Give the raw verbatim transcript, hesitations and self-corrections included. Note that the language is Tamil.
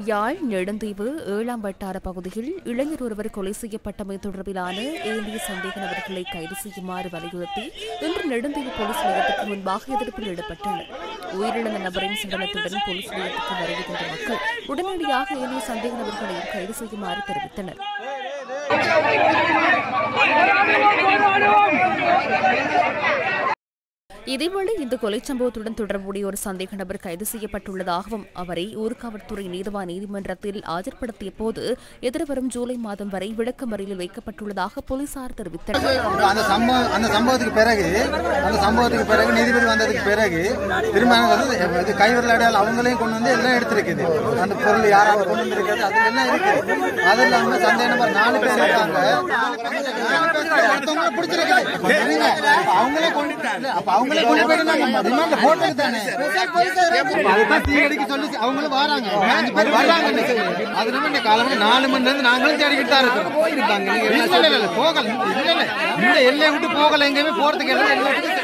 யாழ் நெடுந்தீவு ஏழாம் வட்டார பகுதியில் இளைஞர் ஒருவர் கொலை செய்யப்பட்டமை தொடர்பிலான ஏனைய சந்தேக நபர்களை கைது செய்யுமாறு வலியுறுத்தி இன்று நெடுந்தீவு போலீஸ் நிலையத்துக்கு முன்பாக எதிர்ப்பில் ஈடுபட்டனர். உயிரிழந்த நபரின் சடலத்துடன் போலீஸ் நிலையத்துக்கு வருகை தந்த மக்கள் உடனடியாக ஏனைய சந்தேக நபர்களையும் கைது செய்யுமாறு தெரிவித்தனர். இதேவேளை இந்த கொலை சம்பவத்துடன் தொடர்புடைய ஒரு சந்தேக நபர் கைது செய்யப்பட்டுள்ளதாகவும் அவரை ஊர்காவல்துறை நீதவான் நீதிமன்றத்தில் ஆஜர்படுத்திய போது எதிர்வரும் ஜூலை மாதம் வரை விளக்கமறியலில் வைக்கப்பட்டுள்ளதாக போலீசார் தெரிவித்தனர். அந்த சம்பவத்துக்கு பிறகு அந்த சம்பவத்துக்கு பிறகு நீதிபதி வந்ததுக்கு பிறகு திரும்ப கைவிரலாடையால் அவங்களையும் கொண்டு வந்து எல்லாம் எடுத்திருக்குது. அந்த பொருள் யாராவது கொண்டு வந்திருக்கிறது அது எல்லாம் இருக்குது. அது இல்லாம சந்தேக நபர் நாலு பேர் இருக்காங்க. அவங்களே கொண்டு அவங்களே கொண்டு போயிட்டு ரிமாண்ட்ல போட்டது தானே. அதுதான் தீயடிக்க சொல்லி அவங்களும் வராங்க. அஞ்சு பேர் வர்றாங்க. அதனால இந்த காலத்துல நாலு மணி நேரம் நாங்களும் தேடிக்கிட்டு தான் இருக்கோம். போயிருக்காங்க போகல. இல்ல இல்ல இந்த எல்லையை விட்டு போகல, எங்கேயுமே போறதுக்கு எல்லாம்